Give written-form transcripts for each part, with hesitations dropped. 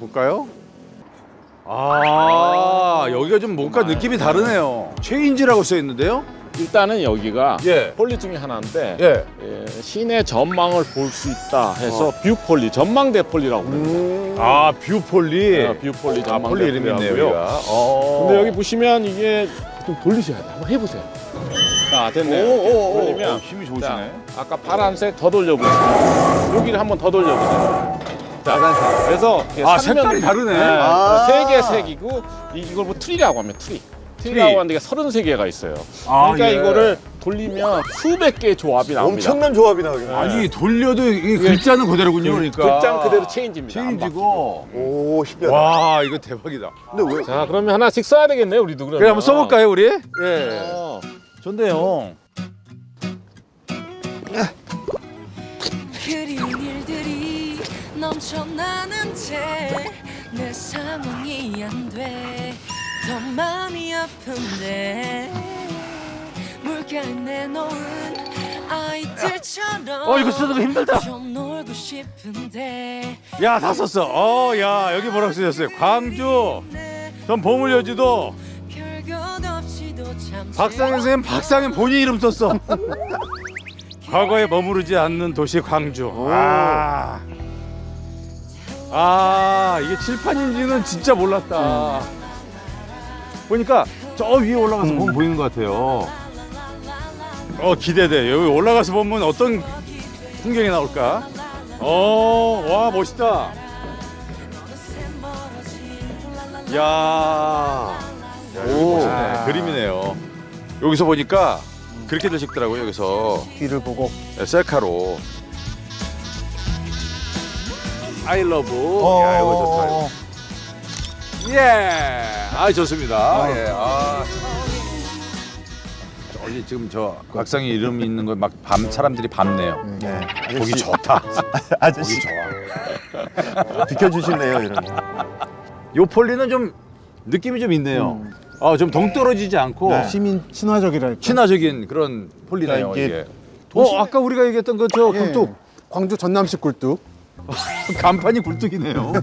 볼까요? 아, 여기가 좀 뭔가 느낌이 다르네요. 체인지라고 써 있는데요? 일단은 여기가 예. 폴리 중에 하나인데 예. 시내 전망을 볼 수 있다 해서 뷰 폴리, 전망대 폴리라고 그럽니다. 아, 뷰폴리. 뷰 폴리, 아, 전망대 폴리 이름이 있네요, 폴리라고요. 여기가. 근데 여기 보시면 이게 좀 돌리셔야 돼요. 한번 해보세요. 자, 됐네요. 돌리면 힘이 자, 좋으시네. 아까 파란색 더 돌려보세요. 여기를 한번 더 돌려보세요. 자, 그래서 아, 색깔이 다르네. 세 개 색이고 이걸 뭐 트리라고 하면 트리라고 하는데 33개가 있어요. 아, 그러니까 예. 이거를 돌리면 수백 개의 조합이 나옵니다. 엄청난 조합이 나오겠네. 아니, 돌려도 이게 글자는 그대로군요, 그러니까. 글자 그대로 체인지입니다. 체인지고. 오, 신기하다. 와, 이거 대박이다. 근데 왜? 자, 그러면 하나씩 써야 되겠네요, 우리도 그러면. 그래, 한번 써볼까요, 우리? 예. 좋네요. 그리운 일들이 넘쳐나는 채 내 상황이 안 돼 더 마음이 아픈데 물가에 내놓은 아이들처럼 이거 쓰는 거 힘들다. 좀 놀고 싶은데 야, 다 썼어. 야, 여기 뭐라고 쓰셨어요? 광주, 전 보물여지도, 별것 없이도 참 박상현 선생님, 박상현 본인 이름 썼어. 과거에 머무르지 않는 도시 광주. 이게 칠판인지는 진짜 몰랐다. 보니까 저 위에 올라가서 보면 보이는 것 같아요. 기대돼. 여기 올라가서 보면 어떤 풍경이 나올까? 와, 멋있다. 야, 여기 멋있네. 그림이네요. 여기서 보니까 그렇게들 찍더라고요. 여기서 귀를 보고. 셀카로 I love. 야, 이거 좋다. 예. 좋습니다. 예. 저기 지금 저 박상희 이름 있는 거 막 사람들이 밟네요. 네. 보기 좋다. 아저씨. 보기 좋아. 비켜주시네요, 이런 거. 요 폴리는 좀 느낌이 좀 있네요. 좀 동떨어지지 않고 네. 시민 친화적이랄까. 친화적인 그런 폴리네요. 이게 이게. 아까 우리가 얘기했던 그 저 예. 굴뚝. 광주 전남식 굴뚝. 간판이 굴뚝이네요.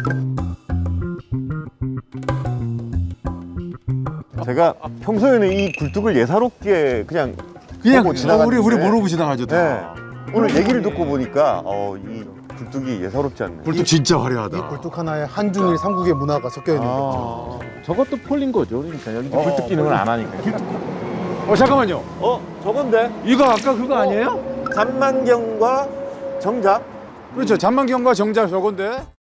제가 평소에는 이 굴뚝을 예사롭게 그냥 보고 지나갔는데 우리 모르고 지나가죠. 네. 다. 오늘 얘기를 듣고 보니까 이 굴뚝이 예사롭지 않네요. 굴뚝 진짜 이 화려하다. 굴뚝 하나에 한중일 삼국의 문화가 섞여 있는 거죠. 저것도 폴린 거죠. 그러니까 여기 굴뚝 기능을 안 하니까. 잠깐만요. 저건데? 이거 아까 그거 아니에요? 잔만경과 정작. 그렇죠. 잔만경과 정작 저건데.